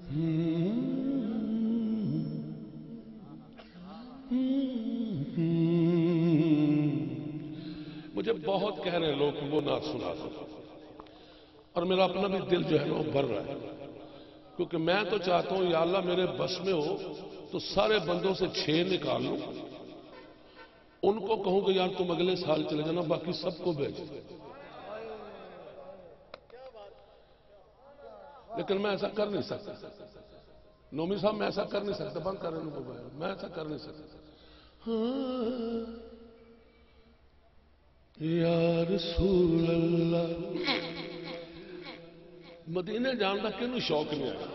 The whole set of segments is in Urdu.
مجھے بہت کہہ رہے ہیں لوگ کہ وہ نعت سنا دو، اور میرا اپنا بھی دل جو ہے نا وہ بھر رہا ہے، کیونکہ میں تو چاہتا ہوں یا اللہ میرے بس میں ہو تو سارے بندوں سے 6 نکال لوں، ان کو کہوں کہ یار تم اگلے سال چلے جانا، باقی سب کو بھیج دو۔ لیکن میں ایسا کر نہیں سکتا، نومی صاحب میں ایسا کر نہیں سکتا، بند کر رہے ہیں، میں ایسا کر نہیں سکتا۔ یا رسول اللہ، مدینے جان کا کنوں شوق نہیں ہے،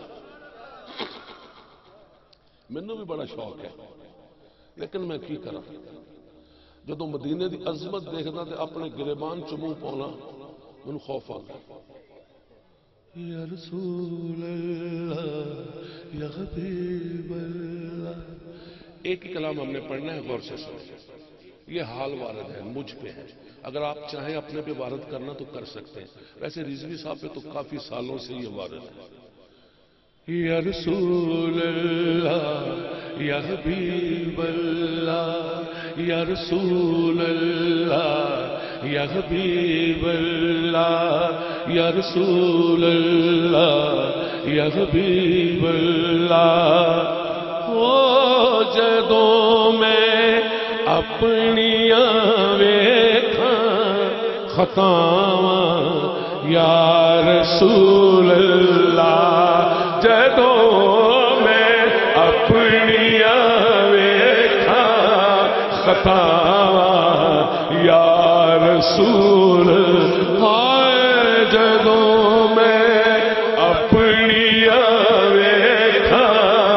مینوں بھی بڑا شوق ہے، لیکن میں کی کرا جدوں مدینے دی عظمت دیکھنا تے اپنے گریبان چ منہ پاؤنا مینوں خوف آتا۔ یا رسول اللہ یا حبیب اللہ، ایک ہی کلام ہم نے پڑھنا ہے، غور سے سنیں، یہ حال وارد ہے، مجھ پہ ہے، اگر آپ چاہیں اپنے پہ وارد کرنا تو کر سکتے ہیں، ویسے رضوی صاحب پہ تو کافی سالوں سے یہ وارد ہے۔ یا رسول اللہ یا حبیب اللہ، یا رسول اللہ یا حبیب اللہ، یا رسول اللہ یا حبیب اللہ، او جدوں میں اپنیاں ویکھاں خطاواں یا رسول اللہ، جدوں میں اپنیاں ویکھاں خطاواں یا رسول، ہائے جدوں میں اپنیاں ویکھاں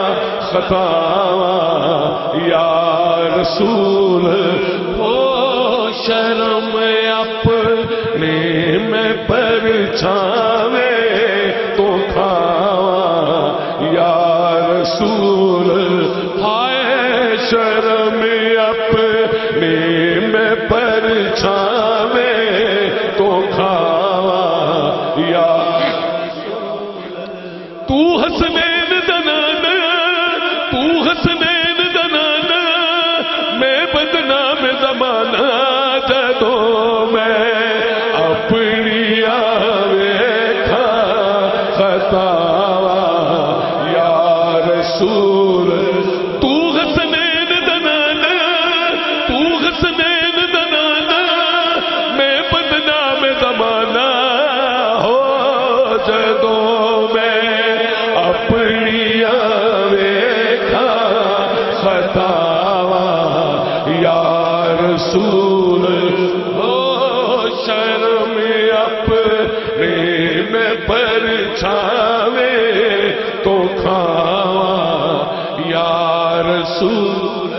خطاواں یا رسول، ہو شرم اپنے میں پرچھاوے تو کھاواں یا رسول، ہائے شرم اپنے میں پرچھاوے تو کھاواں یا تو حسنین دنانا، تو حسنین دنانا، میں بدنام زمانہ جدوں میں اپنی ویکھاں خطاواں یا رسول، تو حسنین دنانا، تو حسنین دنانا، میں بدنام زمانہ ہو جدوں میں اپنی ویکھاں خطاواں یا رسول، ہو شرم اپنے میں پرچھاوے تو کھاواں یا رسول۔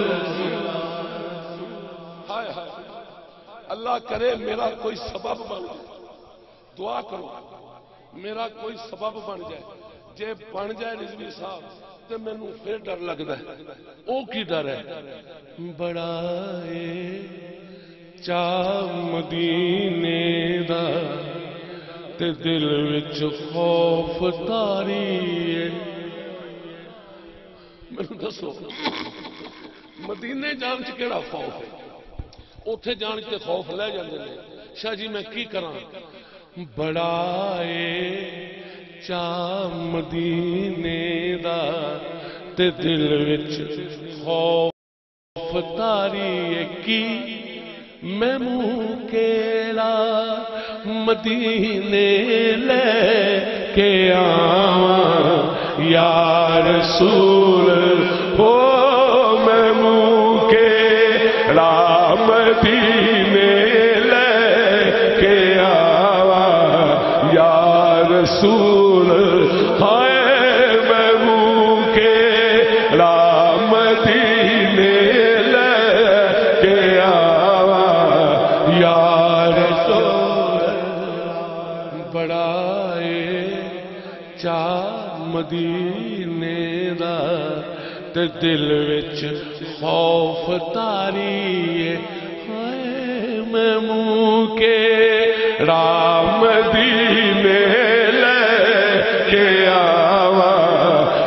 اللہ کرے میرا کوئی سبب بن جائے، دعا کرو میرا کوئی سبب بن جائے، جے بن جائے رضوی صاحب تو مینوں پھر ڈر لگتا ہے۔ او کی ڈر ہے؟ بڑا چاہ مدینے دا تے دل وچ خوف تاری، مینوں دسو مدینے جان چ کیڑا خوف ہے؟ اوتھے جان کے خوف لے جاندے نے، شاہ جی میں کی کراں؟ بڑا چاہ مدینے دا تے دل وچ خوف تاری کی، میں منہ کیڑا مدینے لے کے آواں یا رسول، ہو میں منہ کیڑا مدینے لے کے آواں یا رسول، ہائے میں منہ کیڑا مدینے لے کے آواں یا رسول، بڑا چاہ مدینے دا تے دل وچ خوف تاری، ہائے میں منہ کیڑا مدینے لے کے آواں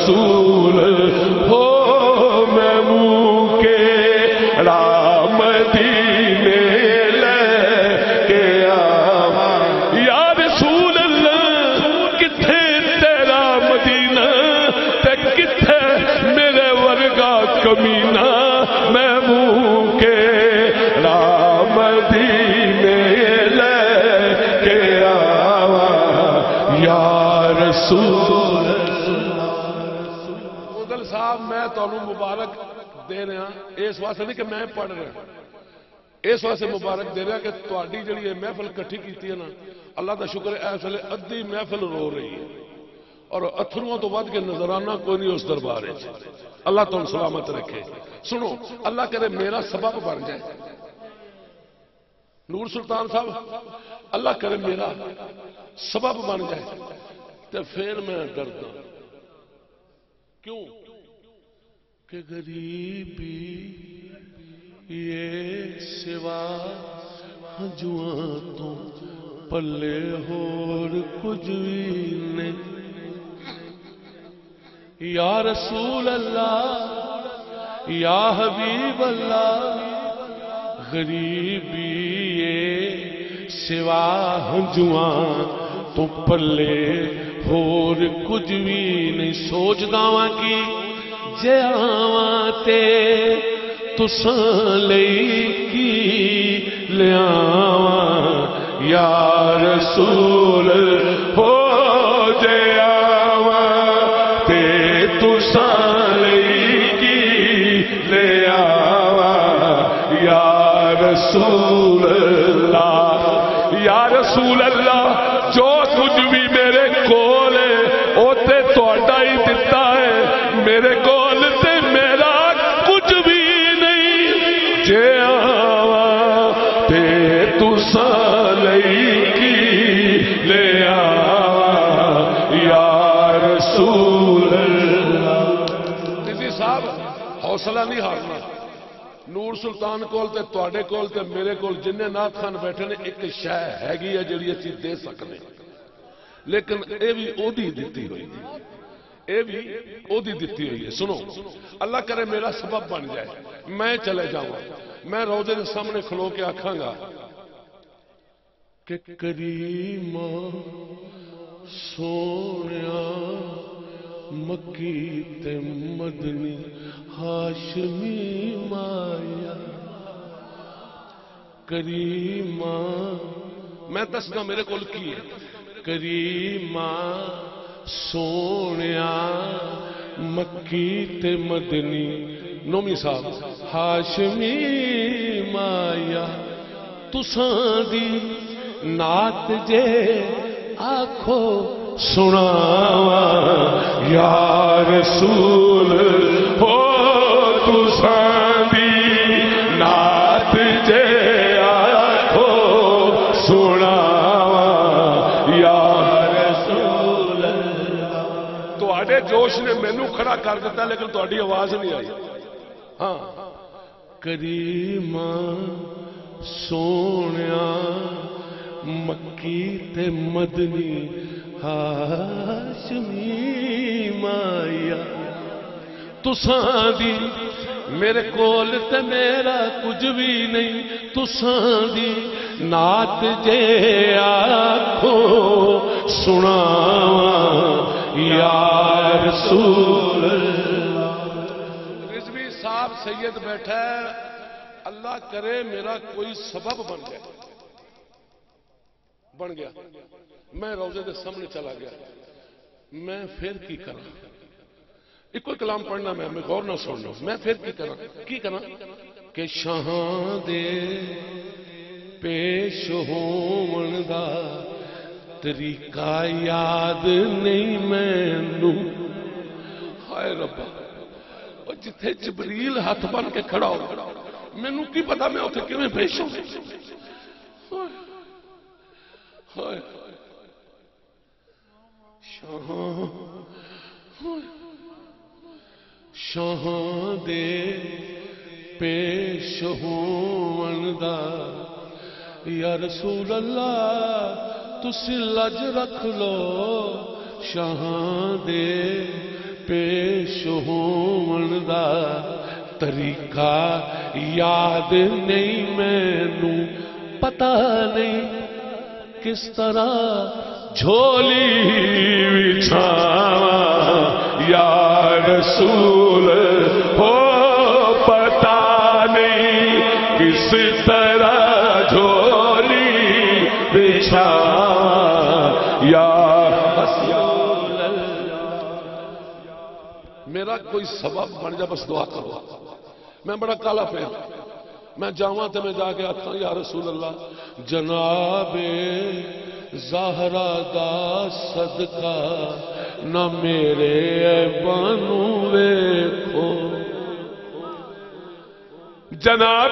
رسول ہو میں منہ کے رام مدینے لے کے آواں یا رسول اللہ کتھے تیرا مدینہ تے کتھے میرے ورگا کمینہ میں منہ کے رام مدینے لے کے آواں یا رسول مغل صاحب میں تانوں مبارک دے رہا اس واسطے نہیں کہ میں پڑھ رہا اس واسطے مبارک دے رہا کہ تہاڈی جڑی محفل کٹھی کیتی ہے نا اللہ دا شکر ہے اس ویلے ادھی محفل رو رہی ہے اور اتھروں تو ود کے نظرانہ کوئی نہیں اس دربار ہے اللہ تم سلامت رکھے سنو اللہ کرے میرا سبب بن جائے نور سلطان صاحب اللہ کرے میرا سبب بن جائے تو پھر میں ڈردا کیوں کہ غریبی یہ سوا جوان تو پلے ہور کچھ بھی نہیں یا رسول اللہ یا حبیب اللہ غریبی یہ سوا جوان تو پلے ہور کچھ بھی نہیں سوچ داواں کی جے آواں تے تساں لئی کی لے آواں یا رسول ہو جے آواں تے تساں لئی کی لے آواں یا رسول اللہ یا رسول اللہ جو کچھ بھی میرے کول ہے او تے تہاڈا ہی دتا ہے میرے کول تے میرا کچھ بھی نہیں جے آواں تے تساں لئی کی لے آواں یا رسول اللہ جی صاحب حوصلہ نہیں ہارنا نور سلطان کول تے تواڈے کول تے میرے کول جن نعت خان بیٹھے نے ایک شے ہیگی ہے جڑی اسی دے سکنے لیکن اے بھی اودی دتی ہوئی اے بھی اودی دتی ہوئی ہے سنو اللہ کرے میرا سبب بن جائے میں چلے جاؤں میں روضے کے سامنے کھلو کے آکھاں گا کہ کریم سونیا مکی تے مدنی ہاشمی مایا کریمہ میں دسنا میرے کول کی ہے کریمہ سونیا مکی تے مدنی نومی صاحب ہاشمی مایا تساں دی نعت جے آکھو سناواں یا رسول ہو تساں دی نعت جے آکھو سناواں یا رسول اللہ تواڈے جوش نے مینوں کھڑا کر دیتا لیکن تواڈی آواز نہیں آئی ہاں کریمہ سونیا مکی تے مدنی ہاشمی مایا تساں دی میرے کول تے میرا کچھ بھی نہیں تساں دی نعت جے آکھو سناواں یا رسول رضوی صاحب سید بیٹھا ہے اللہ کرے میرا کوئی سبب بن گیا میں روضے دے سامنے چلا گیا میں پھر کی کرا ایک کوئی کلام پڑھنا میں غور نہ سننا میں پھر کی کرا کہ شاہاں دے پیش ہون دا طریقہ یاد نہیں مینوں ہائے ربا اور جتھے جبریل ہاتھ بن کے کھڑا ہو مینوں کی پتا میں اتنے کیویں پیش ہوں شاہاں دے پیش ہون دا یا رسول اللہ تسی لج رکھ لو شاہاں دے پیش ہون دا طریقہ یاد نہیں مینوں پتہ نہیں کس طرح جھولی بچھاواں یا رسول ہو پتہ نہیں کس طرح جھولی بچھاواں یا رسول اللہ۔ میرا کوئی سبب بن جا بس دعا کرو، میں بڑا کالا پیر میں جاواں تے میں جا کے آکھاں یا رسول اللہ جناب زہرا دا صدقہ نہ میرے بانو ویکھو جناب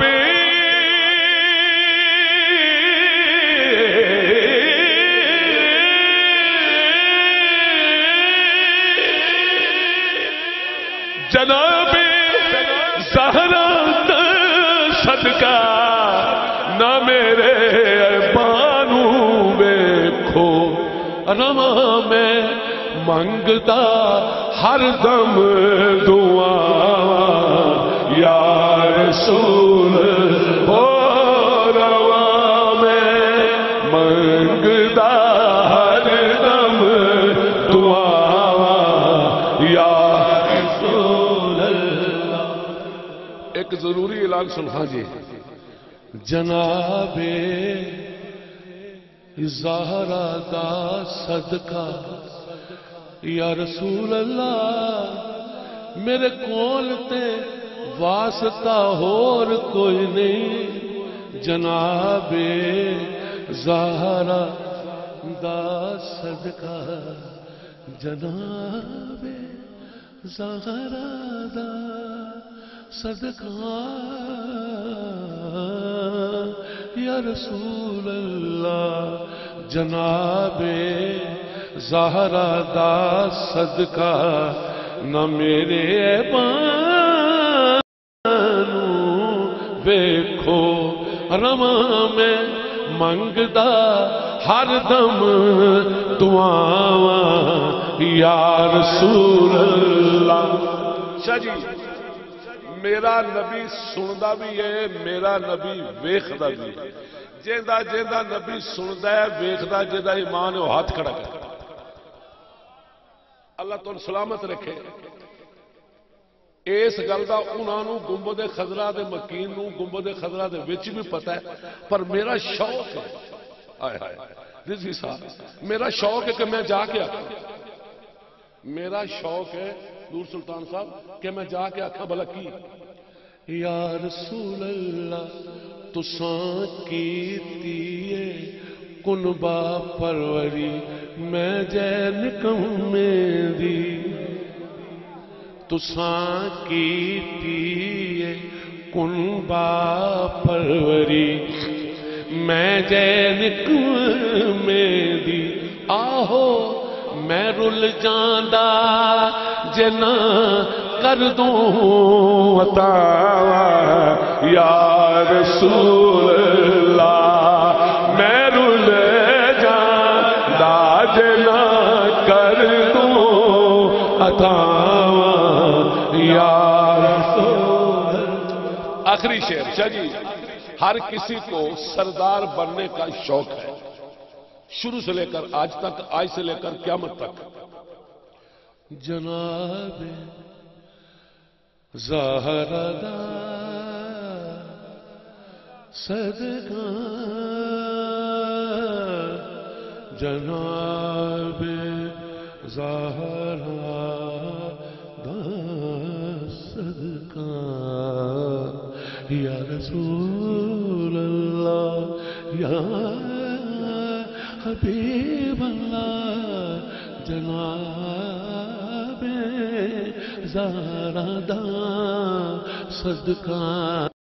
جناب زہرا دا صدقہ نہ میرے بانو ویکھو رواں میں منگتا ہر دم دعا یا رسول ہو رواں میں منگتا ہر دم دعا یا رسول اللہ۔ ایک ضروری اعلان سنہا جی جناب زہرا دا صدقہ یا رسول اللہ میرے کول تے واسطہ ہور کوئی نہیں جناب زہرا دا صدقہ جناب زہرا دا صدقہ یا رسول اللہ جناب زہرا دا صدقہ نہ میرے بانو ویکھو رواں میں منگدا ہر دم دعاواں یا رسول اللہ۔ شاہ جی میرا نبی سندا بھی ہے میرا نبی ویکھدا بھی ہے جیندا جیندا نبی سندا ہے ویکھدا جیندا ایمان ہے وہ ہاتھ کھڑا کر اللہ تعالی سلامت رکھے۔ اس گل دا انہاں نوں گنبد خضرا دے مکین نوں گنبد خضرا دے وچ بھی پتہ ہے پر میرا شوق ہے ہائے ہائے رضوی صاحب میرا شوق ہے کہ میں جا کے آکھاں میرا شوق ہے نور سلطان صاحب کہ میں جا کے آکھاں بھلا کی یا رسول اللہ تساں کیتی ہے کنبا پروری میں جے نکمے دی تساں کیتی ہے کنبا پروری میں جے نکمے دی آہو میں رل جاندہ جنا کر دوں عطا یا رسول اللہ میں رل جاندہ جنا کر دوں عطا یا رسول اللہ۔ آخری شعر شاہ جی ہر کسی کو سردار بننے کا شوق ہے شروع سے لے کر آج تک آج سے لے کر قیامت تک جناب زہرا دا صدقہ جناب زہرا دا صدقہ یا رسول اللہ یا حبیب اللہ جناب زہرا دا صدقہ